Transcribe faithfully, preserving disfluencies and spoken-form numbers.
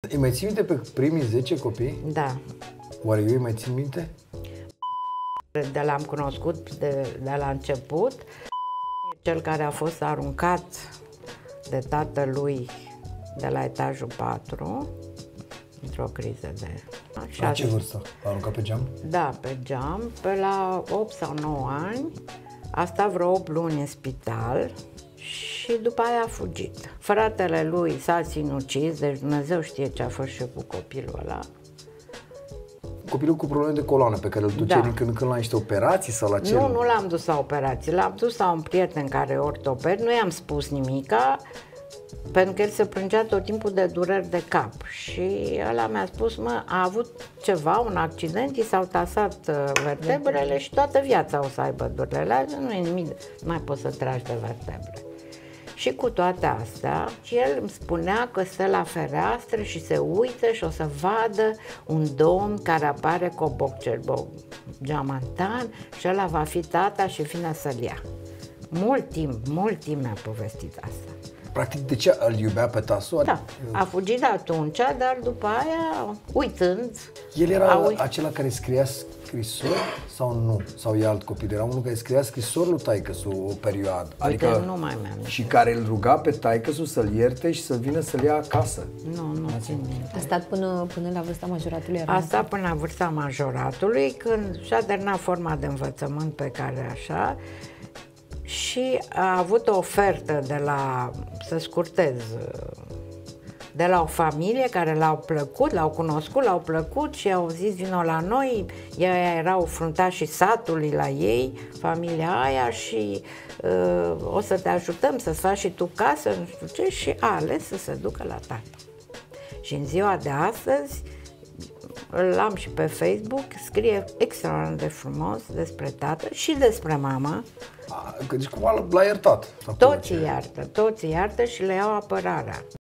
Îi mai ții minte pe primii zece copii? Da. Oare eu îi mai țin minte? De l-am cunoscut de, de la început. Cel care a fost aruncat de tatălui de la etajul patru, într-o criză de... Așa La ce vârstă? L-a aruncat pe geam? Da, pe geam, pe la opt sau nouă ani. A stat vreo opt luni în spital și după aia a fugit. Fratele lui s-a sinucis, deci Dumnezeu știe ce a fost și cu copilul ăla. Copilul cu probleme de coloană pe care îl duceai Da. din când în când la niște operații sau la ce? Nu, nu l-am dus la operație, l-am dus la un prieten care e ortoped, nu i-am spus nimica, pentru că el se plângea tot timpul de dureri de cap și ăla mi-a spus, mă, a avut ceva, un accident, i s-au tasat uh, vertebrele și toată viața o să aibă durerile, nu e nimic, nu mai poți să tragi de vertebre. Și cu toate astea, el îmi spunea că stă la fereastră și se uită și o să vadă un domn care apare cu o boccerbo geamantan și ăla va fi tata și vine să-l ia. Mult timp, mult timp mi-a povestit asta. Practic, de ce îl iubea pe tasul? Da, a fugit atunci, dar după aia, uitând... El era uit... acela care scria scrisori sau nu? Sau e alt copil? Era unul care scria scrisori lui taică-su o perioadă. Adică Adică nu mai mi-am și care îl ruga pe taică-su să-l ierte și să vină să-l ia acasă. Nu, nu țin minte. A stat până, până la vârsta majoratului? A stat până la vârsta majoratului, când și-a terminat forma de învățământ pe care așa, și a avut o ofertă de la, să scurtez, de la o familie care l-au plăcut, l-au cunoscut, l-au plăcut și au zis vino la noi, ei erau fruntașii satului la ei, familia aia și uh, o să te ajutăm să-ți faci și tu casă, nu știu ce, și a ales să se ducă la tată. Și în ziua de astăzi, l-am și pe Facebook, scrie extraordinar de frumos despre tată și despre mama. Deci cumva l-a iertat. Toți iartă, toți iartă și le iau apărarea.